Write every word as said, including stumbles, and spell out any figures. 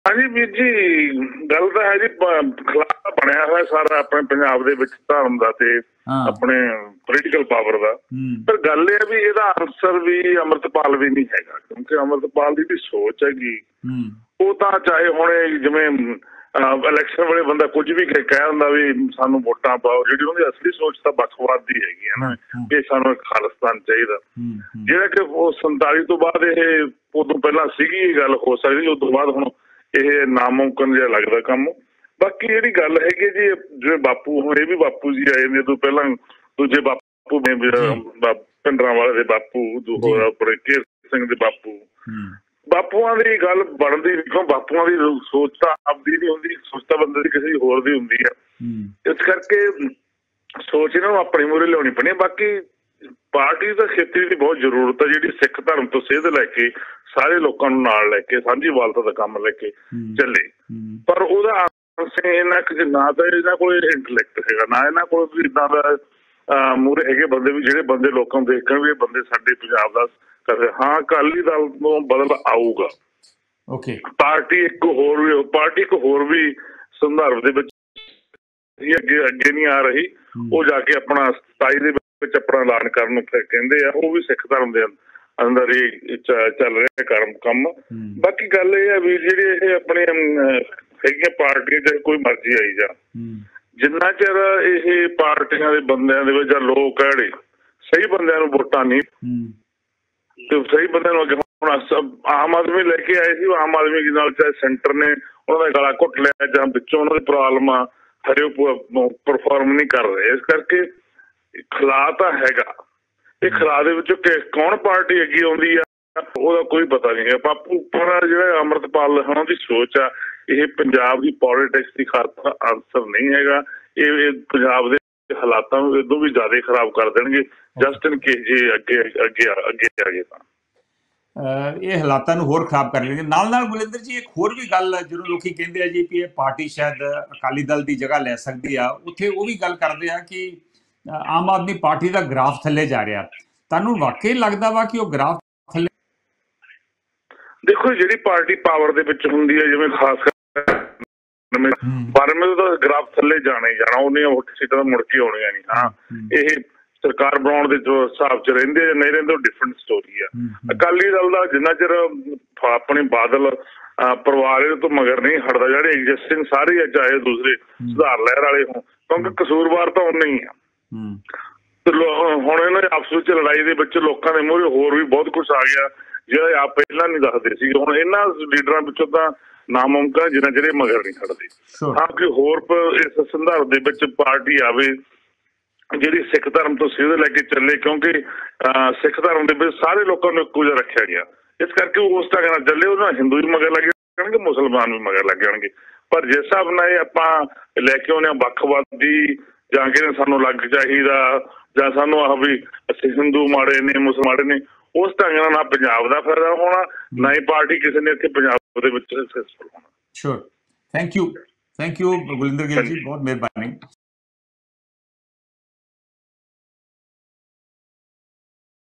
हाँ जी वीर जी, गल तां है जी खिलाफ बनिया हुआ सारा अपने पंजाब दे विच धर्म दा ते हाँ। अपने पोलिटिकल पावर दा। पर गल ये भी इहदा आंसर भी अमृतपाल भी नहीं हैगा, क्योंकि अमृतपाल दी जिहड़ी सोच हैगी वो तां चाहे हुण जिवें इलैक्शन वेले बंदा कुछ भी कह दिंदा भी सानू वोटां पाओ, जिहड़ी उहदी असली सोच तां बखवाद दी हैगी है ना कि सानू खालिस्तान चाहीदा। जिहड़ा कि संताली तो बाद इह उदों पहलां सीगी गल हो सकदी, उस तो बाद हुण ਇਹ नामुमकिन जिहा लगदा काम। बाकी जिहड़ी गल हैगी जी जिवें बापू हुण ये भी बापू जी आए ने, तो पहलां दूजे बापू ने भिंडरांवाले दे बापू, होर अपने घेर सिंह दे बापू, बापूआं दी गल बनदी नहीं, क्यों बापूआं दी सोच तां आपदी नहीं हुंदी, सोच तां बंदे दी किसी होर दी हुंदी है। इस करके सोच इन्हां नूं अपनी मूहरे लिआउणी पैणी। बाकी पार्टी दा खेती की बहुत जरूरत है, जिहड़ी सिख धर्म तो सेध लैके सारे लोगों नाल लैके सांझीवालता का काम लैके चले, पर उहदा इन्ना ना तो इन्हां कोल इंटलैक्ट हैगा, ना इन्हां कोल कोई इदां दा मूहरे हैगे बंदे भी जिहड़े बंदे लोकां नूं देखण भी बंदे साडे पंजाब दा कर। हाँ अकाली दल तों बदल आऊगा, ओके पार्टी एक होर भी पार्टी एक होर भी संदर्भ दे विच अगे अगे नहीं आ रही, वो जाके अपना सताई दे विच अपना ऐलान करन नूं कहंदे आ, वो भी सिख धर्म दे अंदर ही चल रहा कर्म कम। बाकी गल यह है भी जी अपने है पार्टियां चाहे कोई मर्जी आई जा, जिन्ना चिर ये पार्टियां दे बंदियां दे विच लोग कहड़े सही बंदियां नूं वोटां नहीं तो सही बंदियां नूं अगे हुण आम आदमी लेके आए सी, आम आदमी के नाल चाहे सेंटर ने उन्होंने गला घुट लिया जां विचों उन्हां दी प्रॉब्लम आ हरे परफॉर्म नहीं कर रहे, इस करके खिला तां हैगा। ये खिला दे विचों कौन पार्टी अगे आउंदी आ ਉਹਦਾ कोई पता नहीं है। बापू पर जो अमृतपाल उन्हां दी सोच आ ये पंजाब की पॉलिटिक्स की खातर आंसर नहीं हैगा, ये पंजाब दे हालातां नूं इदों भी ज़्यादा खराब कर देणगे जस्ट इन केस जे अगे अगे अगे आ गए तां ਇਹ ਹਾਲਾਤਾਂ ਨੂੰ ਹੋਰ ਖਰਾਬ ਕਰ ਲੈਣਗੇ। ਨਾਲ ਨਾਲ ਬਲਿੰਦਰ ਜੀ ਇੱਕ ਹੋਰ ਵੀ ਗੱਲ ਜਦੋਂ ਲੋਕੀ ਕਹਿੰਦੇ ਆ ਜੀ ਕਿ ਇਹ ਪਾਰਟੀ ਸ਼ਾਇਦ ਅਕਾਲੀ ਦਲ ਦੀ ਜਗ੍ਹਾ ਲੈ ਸਕਦੀ ਆ, ਉੱਥੇ ਉਹ ਵੀ ਗੱਲ ਕਰਦੇ ਆ ਕਿ ਆਮ ਆਦਮੀ ਪਾਰਟੀ ਦਾ ਗ੍ਰਾਫ ਥੱਲੇ ਜਾ ਰਿਹਾ। ਤੁਹਾਨੂੰ ਵਾਕਈ ਲੱਗਦਾ ਵਾ ਕਿ ਉਹ ਗ੍ਰਾਫ ਥੱਲੇ? देखो जी पार्टी पावर दे विच हुंदी है, जिवें खास कर बारहवें तो ग्राफ थल्ले जाना ही जाना, उन्हें वोट सीटां मुड़ के आउणियां नहीं। हाँ ये सरकार बनाउण दे जो हिसाब च रहिंदे या नहीं रहिंदे डिफरेंट स्टोरी है। अकाली दल दा जिन्ना चिर अपने बादल परिवार तो मगर नहीं हटदा, जिहड़े एग्जिस्टिंग सारे है चाहे दूसरे सुधार लहर वाले हों, क्योंकि कसूरवार तो उन्ने ही आ। हुण इन्हां दे आपस विच लड़ाई दे विच लोकां दे मूहरे होर भी बहुत कुछ आ गया ਜਿਹੜਾ ਆਪ ਪਹਿਲਾਂ ਨਹੀਂ ਦੱਸਦੇ ਸੀ। ਹੁਣ ਇਹਨਾਂ ਲੀਡਰਾਂ ਵਿੱਚੋਂ ਤਾਂ ਨਾਮੁਮਕਿਨ ਜਿੰਨਾ ਜਿਹੜੇ ਮਗਰ ਨਹੀਂ ਖੜਦੇ। ਹਾਂ ਕਿ ਹੋਰ ਇਸ ਸੰਦਰਭ ਦੇ ਵਿੱਚ ਪਾਰਟੀ ਆਵੇ ਜਿਹੜੀ ਸਿੱਖ ਧਰਮ ਤੋਂ ਸਿੱਧ ਲੈ ਕੇ ਚੱਲੇ, ਕਿਉਂਕਿ ਸਿੱਖ ਧਰਮ ਦੇ ਵਿੱਚ ਸਾਰੇ ਲੋਕਾਂ ਨੂੰ ਇੱਕੋ ਜਿਹਾ ਰੱਖਿਆ ਗਿਆ, ਇਸ ਕਰਕੇ ਉਸ ਢੰਗ ਨਾਲ ਚੱਲੇ। ਉਹਨਾਂ ਹਿੰਦੂ ਵੀ ਮਗਰ ਲੱਗ ਜਾਣਗੇ, ਮੁਸਲਮਾਨ ਵੀ ਮਗਰ ਲੱਗ ਜਾਣਗੇ। ਪਰ ਜਿਸ ਹਿਸਾਬ ਨਾਲ ਇਹ ਆਪਾਂ ਲੈ ਕੇ ਆਉਂਦੇ ਹਾਂ ਵੱਖਵਾਦੀ ਜਾਂ ਕਿ ਸਾਨੂੰ ਲੱਗ ਚਾਹੀਦਾ ਜਾਂ ਸਾਨੂੰ ਆਹ ਵੀ ਅਸੀਂ ਹਿੰਦੂ ਮਾੜੇ ਨੇ ਮੁਸਲਮਾਨ ਮਾੜੇ ਨੇ, उस ढंग ना पंजाब का फायदा होना ना ही पार्टी किसी ने इत्थे पंजाब दे विच सक्सेसफुल होना। Sure, thank you thank you Gulinder Gill ji, बहुत मेहरबानी।